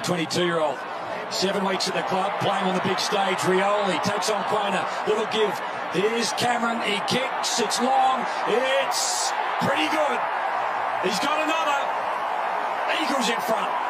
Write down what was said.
22-year-old, 7 weeks at the club, playing on the big stage. Rioli takes on Quona, little give. Here's Cameron, he kicks, it's long, it's pretty good. He's got another. Eagles in front.